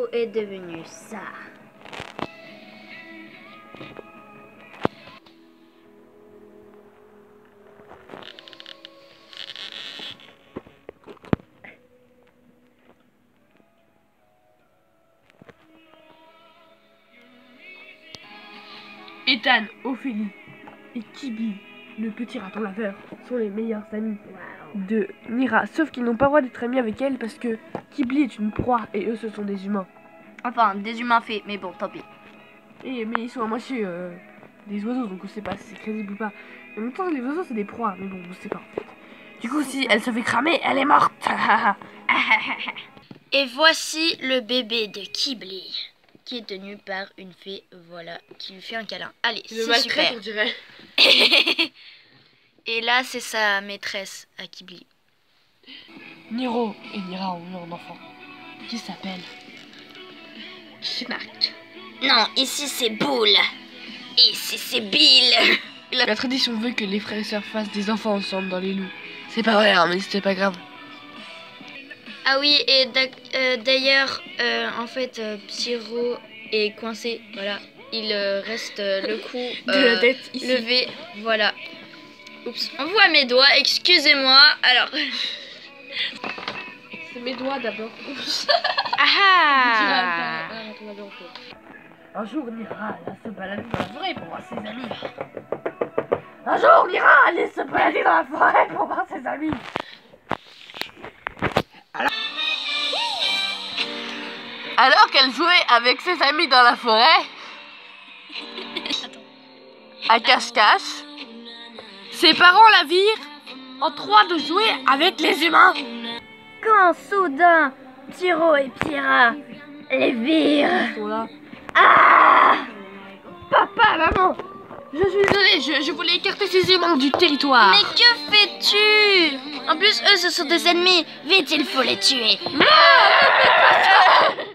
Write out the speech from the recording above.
Tiro est devenu ça. Ethan, Ophélie et Kibi, le petit raton laveur, sont les meilleurs amis de Nira. Sauf qu'ils n'ont pas le droit d'être amis avec elle parce que Kibli est une proie et eux ce sont des humains. Enfin, des humains faits, mais bon, tant pis. Mais ils sont à moitié des oiseaux, donc on sait pas si c'est crédible ou pas. En même temps, les oiseaux c'est des proies, mais bon, on sait pas en fait. Du coup, si elle se fait cramer, elle est morte. Et voici le bébé de Kibli, qui est tenu par une fée, voilà, qui lui fait un câlin. Allez, c'est super. On dirait. Et là, c'est sa maîtresse à Kibli. Niro et Nira ont eu un enfant qui s'appelle Snack. Non, ici c'est Boule. Ici c'est Bill. La tradition veut que les frères et sœurs fassent des enfants ensemble dans les loups. C'est pas vrai, hein, mais c'était pas grave. Ah oui, et d'ailleurs, en fait, Pyro est coincé, voilà. Il reste le cou de la tête ici. Levé, voilà. Oups, on voit mes doigts, excusez-moi. Alors... C'est mes doigts d'abord. Oups. Ah. Un jour, Nira alla se balader dans la forêt pour voir ses amis. Un jour, Nira allait se balader dans la forêt pour voir ses amis. Alors qu'elle jouait avec ses amis dans la forêt, à cache-cache, ses parents la virent en train de jouer avec les humains. Quand soudain, Tiro et Pyra les virent. Ils sont là. Ah! Papa, maman, je suis désolée, je voulais écarter ces humains du territoire. Mais que fais-tu? En plus, eux, ce sont des ennemis. Vite, il faut les tuer. Ah, ne faites pas ça.